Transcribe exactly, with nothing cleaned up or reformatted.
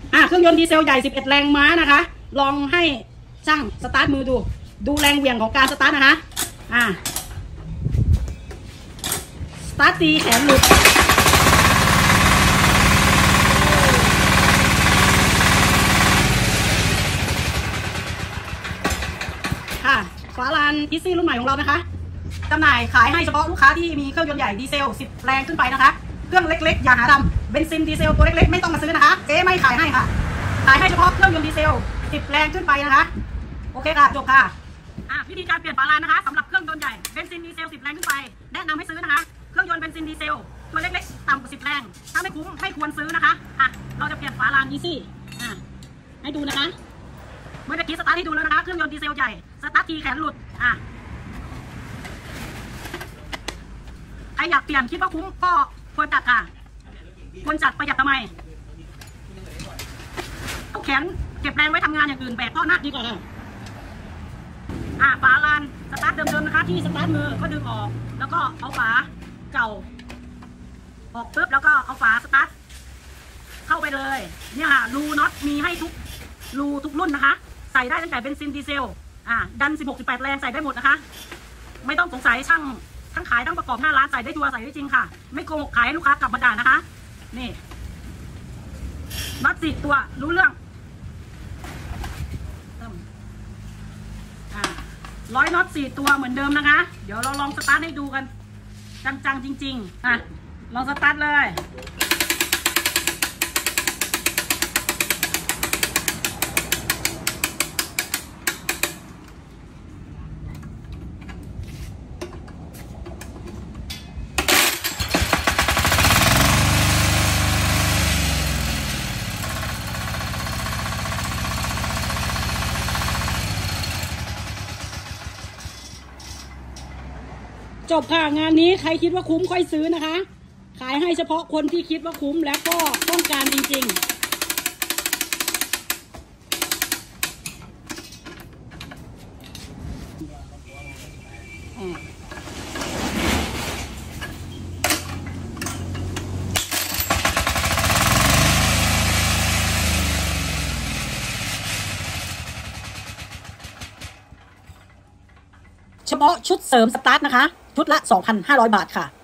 อ่ะเครื่องยนต์ดีเซลใหญ่สิบเอ็ดแรงม้านะคะลองให้ช่างสตาร์ทมือดูดูแรงเหวี่ยงของการสตาร์ทนะคะอ่ะสตาร์ทตีแขนหลุดค่ะฝาลานอีซี่รุ่นใหม่ของเรานะคะจำหน่ายขายให้เฉพาะลูกค้าที่มีเครื่องยนต์ใหญ่ดีเซลสิบแรงขึ้นไปนะคะเครื่องเล็กๆอย่าหาทำเบนซินดีเซลตัวเล็กๆไม่ต้องมาซื้อนะคะเจ๊ไม่ขายให้ค่ะขายให้เฉพาะเครื่องยนต์ดีเซลสิบแรงขึ้นไปนะคะโอเคค่ะจบค่ะอ่ะวิธีการเปลี่ยนฝาลานนะคะสำหรับเครื่องยนต์ใหญ่เบนซินดีเซลสิบแรงขึ้นไปแนะนำให้ซื้อนะคะเครื่องยนต์เบนซินดีเซลตัวเล็กๆต่ำกว่าสิบแรงถ้าไม่คุ้มไม่ควรซื้อนะคะอ่ะเราจะเปลี่ยนฝาลานอีซี่อ่ะให้ดูนะคะเมื่อกี้สตาร์ทให้ดูแล้วนะคะเครื่องยนต์ดีเซลใหญ่สตาร์ททีแขนหลุดอ่ะใครอยากเปลี่ยนคิดว่าคุ้มก็ควรจัดค่ะควรจัดประหยัดทำไมเอาแขนเก็บแรงไว้ทำงานอย่างอื่นแบกข้อหน้าดีกว่าค่ะอ่ะฝาลานสตาร์ทเดิมๆนะคะที่สตาร์ทมือก็ดึงออกแล้วก็เอาฝาเก่าออกปุ๊บแล้วก็เอาฝาสตาร์ทเข้าไปเลยเนี่ยค่ะรูน็อตมีให้ทุกรูทุกรุ่นนะคะใส่ได้ตั้งแต่เบนซินดีเซลอ่ะดันสิบหก สิบแปดแรงใส่ได้หมดนะคะไม่ต้องสงสัยช่างทั้งขายทั้งประกอบหน้าร้านใส่ได้ชัวร์ใส่ได้จริงค่ะไม่โกงขายให้ลูกค้ากลับมาด่านะคะนี่น็อตสี่ตัวรู้เรื่องร้อยน็อตสี่ตัวเหมือนเดิมนะคะเดี๋ยวเราลองสตาร์ทให้ดูกันจังๆจริงๆอ่ะลองสตาร์ทเลยจบค่ะงานนี้ใครคิดว่าคุ้มค่อยซื้อนะคะขายให้เฉพาะคนที่คิดว่าคุ้มและก็ต้องการจริงๆเฉพาะชุดเสริมสตาร์ทนะคะชุดละ สองพันห้าร้อย บาทค่ะ